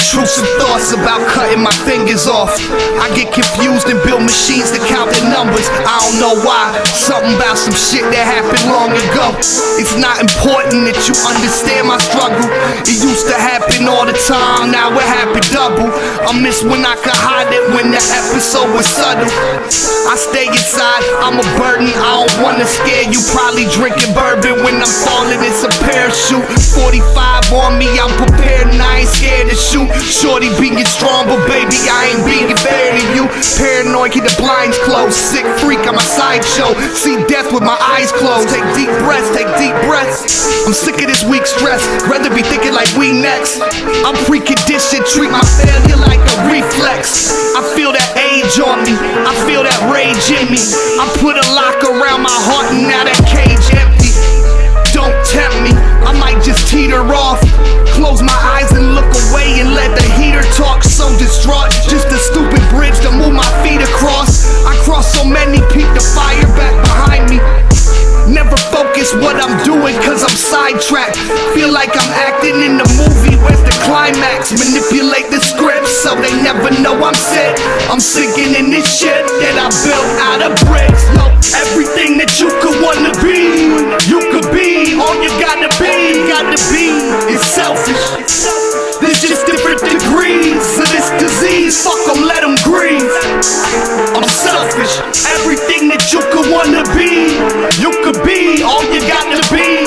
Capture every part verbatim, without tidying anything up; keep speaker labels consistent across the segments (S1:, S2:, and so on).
S1: intrusive thoughts about cutting my fingers off. I get confused and build machines to count the numbers. I don't know why. Something about some shit that happened long ago. It's not important that you understand my struggle. It used to happen all the time, now it happen double. I miss when I could hide it, when the episode was subtle. I stay inside, I'm a burden, I don't wanna scare you. Probably drinking bourbon when I'm falling, it's a parachute. Forty-five on me, I'm prepared and I ain't scared to shoot. Shorty being strong, but baby, I ain't being fair to you. Paranoid, keep the blinds closed. Sick freak, I'm a sideshow. See death with my eyes closed. Take deep breaths, take deep breaths. I'm sick of this weak stress, rather be thinking like we next. I'm preconditioned, treat my failure like a reflex. I feel that age on me, I feel that rage in me. I put a lock around my heart and now that cage empty. Don't tempt me, I might just teeter off. Close my eyes and look away and let the heater talk. So distraught, just a stupid bridge to move my feet across. I cross so many, peep the fire back behind me. Never focus what I'm doing cause I'm sidetracked. Feel like I'm acting in the movie, where's the climax? Manipulate the script so they never know I'm sick. I'm sinking in this shit that I built out of bricks. Yo, everything that you could wanna be, you could be. All you gotta be, gotta be is selfish. There's just different degrees of this disease. Fuck them, let them grieve. I'm selfish. Everything that you could wanna be, you could be. All you gotta be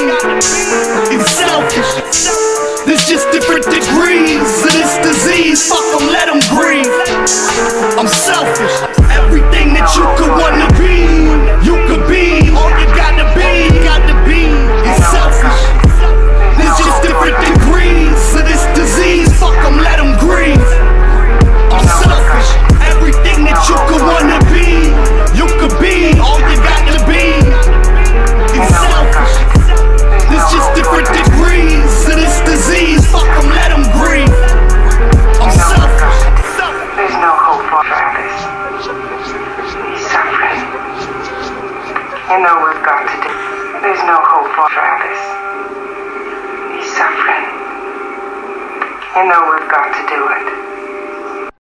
S1: is selfish. There's just different degrees of this disease. Fuck them, let them grieve. I'm selfish. Everything that you could wanna be, you could be. All you gotta be, gotta be is selfish. There's just different degrees of this disease. Fuck them, let them grieve. I'm selfish. Everything that you could wanna be, you could be. All you gotta be is selfish. There's just different degrees of this disease. Fuck them, let them grieve. I'm selfish.
S2: There's no hope for Travis. He's suffering. You know we've got to do. There's no hope for Travis. He's suffering. You know we've got to do it.